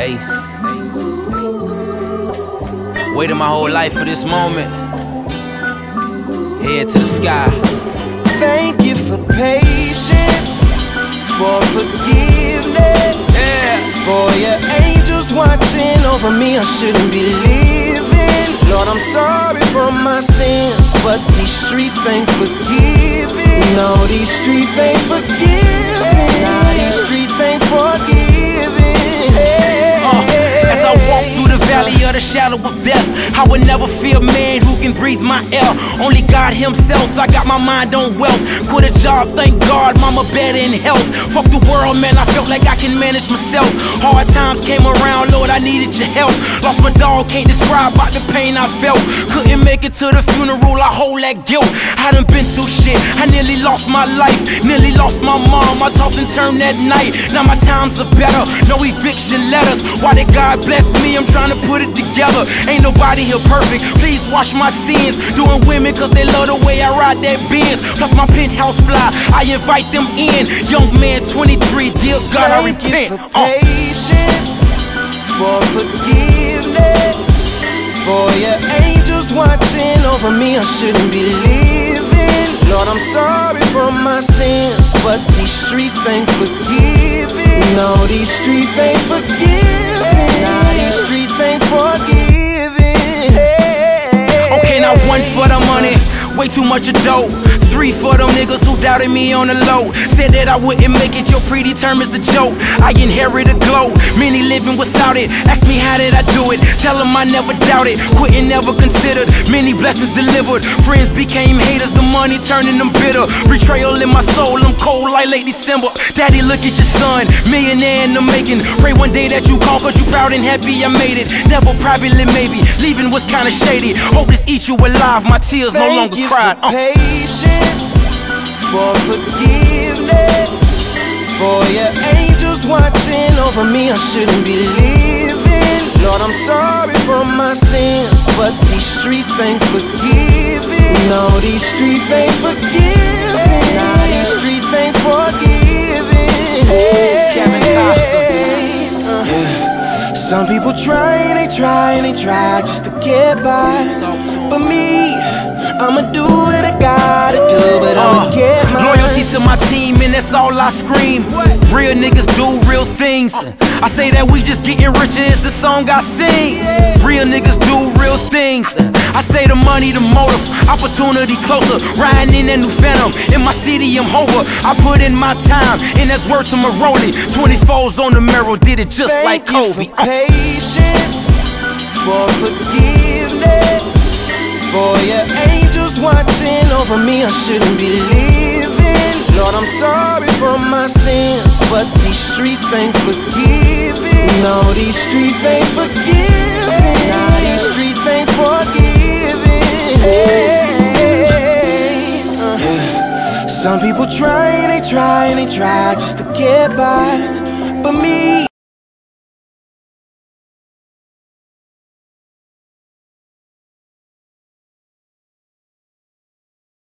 Ace. Waited my whole life for this moment. Head to the sky. Thank you for patience, for forgiveness, for your angels watching over me. I shouldn't be living. Lord, I'm sorry for my sins, but these streets ain't forgiving. No, these streets ain't forgiving. Nah, these streets ain't forgiving. As I walk through the valley of the shadow of death, I would never fear man who can breathe my air. Only God himself. I got my mind on wealth. Quit a job, thank God, mama better in health. Fuck the world, man, I felt like I can manage myself. Hard times came around, Lord, I needed your help. Lost my dog, can't describe about the pain I felt. Couldn't make it to the funeral, I hold that guilt. I done been through shit, I nearly lost my life. Nearly lost my mom, I tossed and turned that night. Now my times are better, no eviction letters. Why did God bless me? I'm trying to put it together. Ain't nobody here perfect, please wash my sins. Doing women cause they love the way I ride that Benz. Plus my penthouse fly, I invite them in. Young man 23, dear God, I repent. Thank you for patience, for forgiveness, for your angels watching over me. I shouldn't be living. Lord, I'm sorry for my sins, but these streets ain't forgiving. No, these streets ain't forgiving. Nah, these streets ain't forgiving. Okay, now one for the money, way too much of dough. 3 for them niggas who doubted me on the low. Said that I wouldn't make it, your predetermined's a joke. I inherited a glow, many living without it. Ask me how did I do it, tell them I never doubted. Quitting never considered, many blessings delivered. Friends became haters, the money turning them bitter. Betrayal in my soul, I'm cold like late December. Daddy, look at your son, millionaire in the making. Pray one day that you call cause you proud and happy I made it. Never privately maybe, leaving was kinda shady. Hope this eats you alive, my tears no longer cried. Patience, for forgiveness, for your angels watching over me. I shouldn't be living. Lord, I'm sorry for my sins, but these streets ain't forgiving. No, these streets ain't forgiving. Nah, these streets ain't forgiving. Some people try and they try and they try just to get by, but me, I'ma do what I gotta do, but I'ma get mine. Loyalty to my team, and that's all I scream. Real niggas do real things. I say that we just getting richer is the song I sing. Real niggas do real things. I say the money, the motive, opportunity closer. Riding in that new Phantom, in my city I'm over. I put in my time, and that's word to my rolling. 24s on the mirror, did it just like Kobe. Patience, for forgiveness, for your angels watching over me. I shouldn't be living. Lord, I'm sorry for my sins, but these streets ain't forgiving. No, these streets ain't forgiving. Nah, these streets ain't forgiving. Some people try and they try and they try just to get by, but me,